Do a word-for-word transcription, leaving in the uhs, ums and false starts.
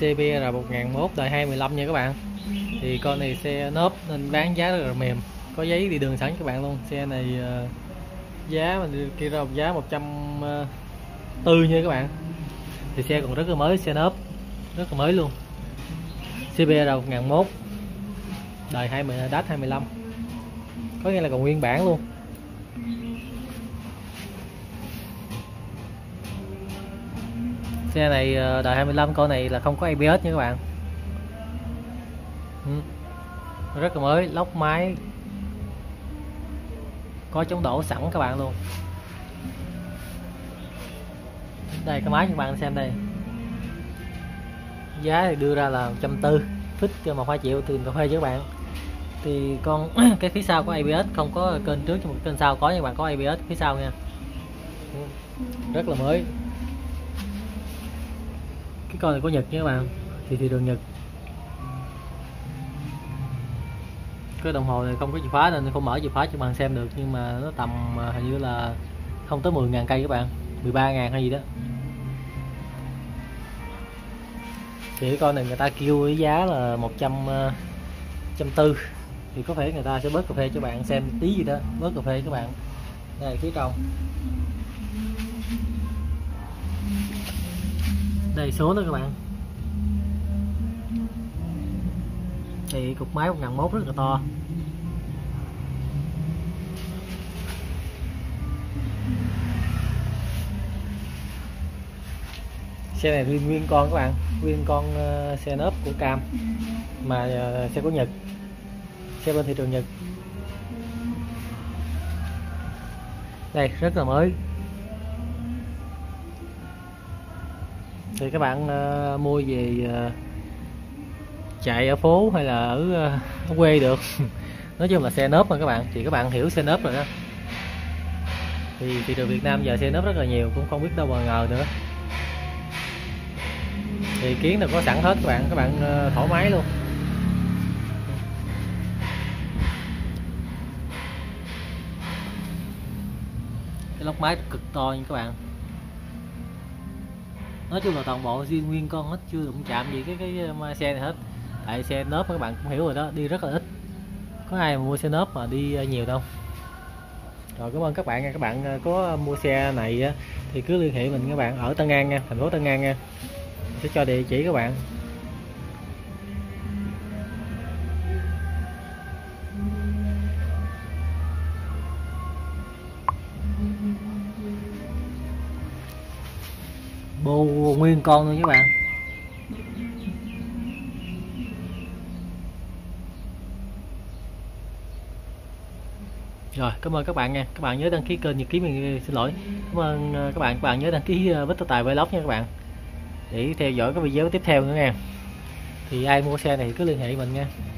xê bê rờ một nghìn mốt đời hai mười lăm nha các bạn. Thì con này xe nốp nên bán giá rất là mềm, có giấy đi đường sẵn các bạn luôn. Xe này uh, giá mình kia ra giá một trăm tư nha các bạn. Thì xe còn rất là mới, xe nốp rất là mới luôn. xê bê rờ một nghìn mốt đời hai mươi dash hai mươi lăm, có nghĩa là còn nguyên bản luôn. Xe này đời hai mươi lăm, con này là không có a bê ét nha các bạn. Ừ. Rất là mới, lốc máy có chống đổ sẵn các bạn luôn. Đây cái máy các bạn xem đây, giá thì đưa ra là một trăm tư, phích cho một hai triệu tiền cà phê cho các bạn. Thì con cái phía sau có a bê ét, không có kênh trước nhưng mà kênh sau có nha các bạn, có a bê ét phía sau nha. Rất là mới. Cái con này có Nhật nha các bạn, thì thị trường Nhật. Cái đồng hồ này không có chìa khóa nên không mở chìa khóa cho bạn xem được, nhưng mà nó tầm hình như là không tới mười ngàn cây các bạn, mười ba ngàn hay gì đó. Thì cái con này người ta kêu với giá là một trăm tư, thì có thể người ta sẽ bớt cà phê cho bạn xem tí gì đó, bớt cà phê các bạn. Đây phía trong, đây số đó các bạn. Thì cục máy một nghìn mốt rất là to. Xe này nguyên nguyên con các bạn, nguyên con uh, xe nớp của Cam, mà uh, xe của Nhật, xe bên thị trường Nhật. Đây rất là mới. Thì các bạn uh, mua về uh, chạy ở phố hay là ở, uh, ở quê được. Nói chung là xe nớp mà các bạn, thì các bạn hiểu xe nớp rồi đó. Thì thị trường Việt Nam giờ xe nớp rất là nhiều, cũng không biết đâu mà ngờ nữa. Thì kiến đều có sẵn hết các bạn, các bạn uh, thoải mái luôn. Cái lốc máy cực to nha các bạn. Nói chung là toàn bộ riêng nguyên con hết, chưa đụng chạm gì cái cái xe này hết. Tại xe nớp các bạn cũng hiểu rồi đó, đi rất là ít, có ai mà mua xe nớp mà đi nhiều đâu. Rồi cảm ơn các bạn nha. Các bạn có mua xe này thì cứ liên hệ mình các bạn, ở Tân An nha, thành phố Tân An nha, sẽ cho địa chỉ các bạn. Bô nguyên con luôn các bạn. Rồi cảm ơn các bạn nha. Các bạn nhớ đăng ký kênh Nhật Ký mình, xin lỗi. Cảm ơn các bạn. Các bạn nhớ đăng ký Victor Tài Vlog nha các bạn, để theo dõi các video tiếp theo nữa nha. Thì ai mua xe này cứ liên hệ mình nha.